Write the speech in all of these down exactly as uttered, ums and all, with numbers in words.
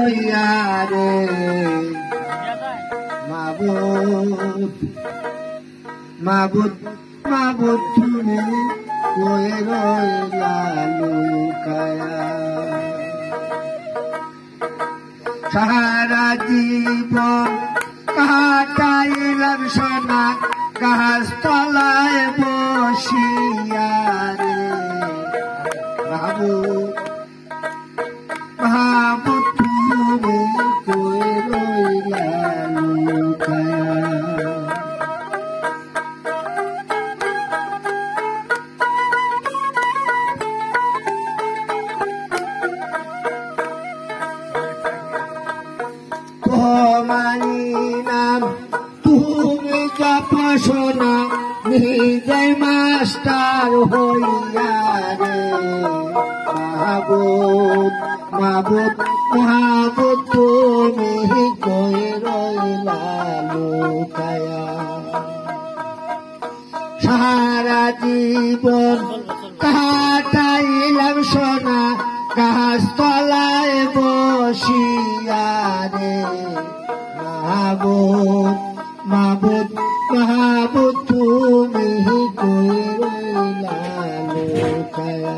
হইয়া রে মাবুদ মাবুদ মাবুদ তুমি কই রইলা লুকায়া সারা জীবন কাটাইলাম সোনা গাছ তলায় বসিয়া রে মাবুদ মাবুদ তুমি কই রইলা লুকায়া তোমারি নাম তুমি জপসোনা নিজে মাস্টার হইয়া রে মাবুদ মাবুদ মাবুদ তুমি কই রইলা লুকায়া সারা জীবন কাটাইলাম সোনা গাছ তলায় বসিয়া রে মাবুদ মাবুদ মাবুদ তুমি কই রইলা লুকায়া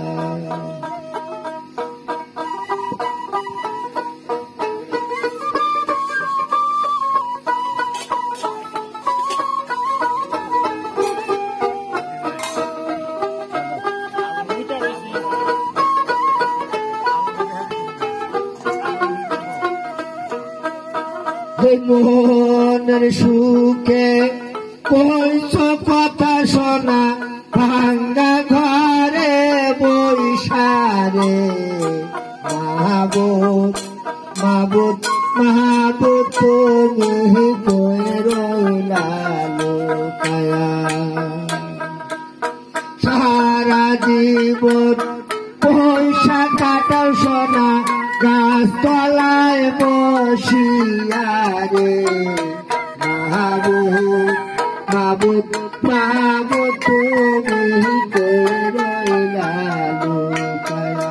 মনের সুখে কইছ কথা শোনা ভাঙ্গা ঘরে বৈশারে মাবুদ মাবুদ মাবুদ তুমি কই রইলা লুকায়া সারা জীবন পয়সা কাটাও সোনা গাছ তলায় বসিয়া রে মাবুদ মাবুদ মাবুদ তুমি কই রইলা লুকায়া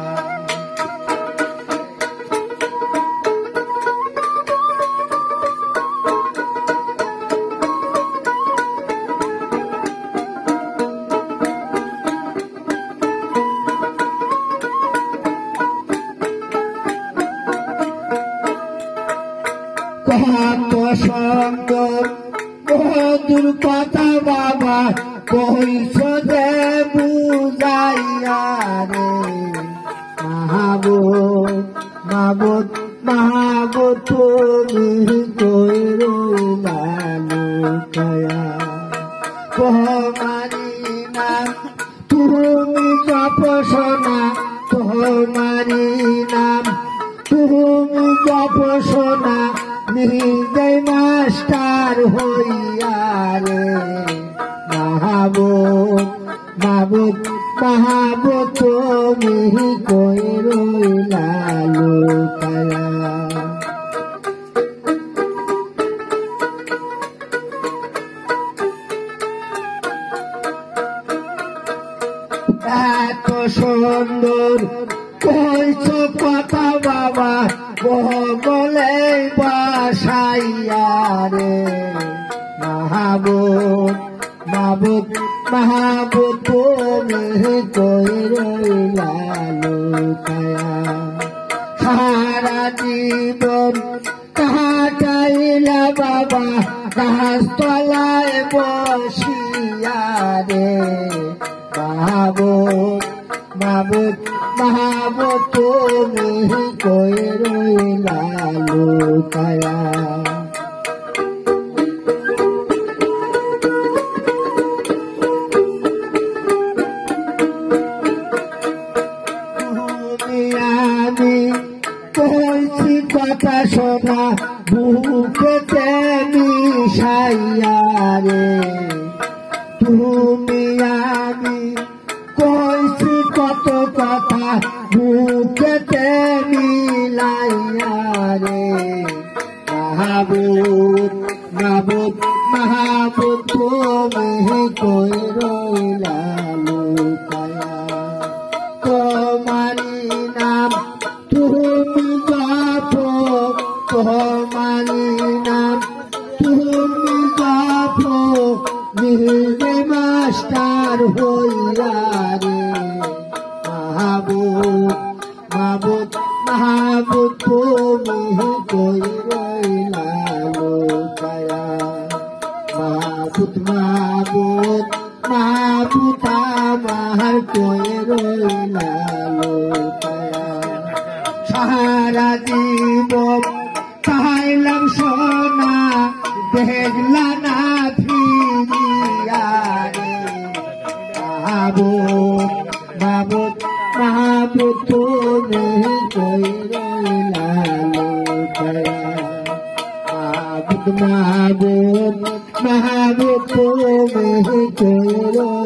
কত সুন্দর মধুর কথা বাবা কইছ যে বুঝাইয়া রে মাবুদ মাবুদ মাবুদ তুমি কই রইলা লুকায়া তোমারি নাম তুমি জপসোনা তোমারি নাম তুমি জপসোনা নিজে মাস্টার হইয়া রে মাবুদ মাবুদ মাবুদ তুমি কই রইলা লুকায়া এত সুন্দর কইছ কথা বাবা বলে বাসাইয়া রে মাবুদ মাবুদ মাবুদ তুমি কই রইলা লুকায়া সারা জীবন কাটাইলা বাবা গাছ তলায় বসিয়া রে মাবুদ মাবুদ মাবুদ তুমি কই রইলা লুকায়া তুমি আমি কইছি কথা শোনা বুকেতে মিশাইয়া রে তুমি আমি কইছি কত কথা বুকেতে মিলাইয়া রে মাবুদ মাবুদ মাবুদ তুমি কই রইলা লুকায়া তোমারি নাম তুমি জপ তোমারি নাম তুমি জাফো নিহনে মাস্টার হইয়া রে মাহবুব মাহবুব মাহবুব তুমি কই রইলা লুকায়া মাহবুব মাহবুব মাহবুব আমার কই রইলা লুকায়া সারা জীবন চাইলাম সোনা দেখলা না ফিরিয়া রে মাহবুব মাহবুব মাহবুব তুমি কই রইলা লুকায়া মাহবুব মাহবুব মাহবুব তুমি কই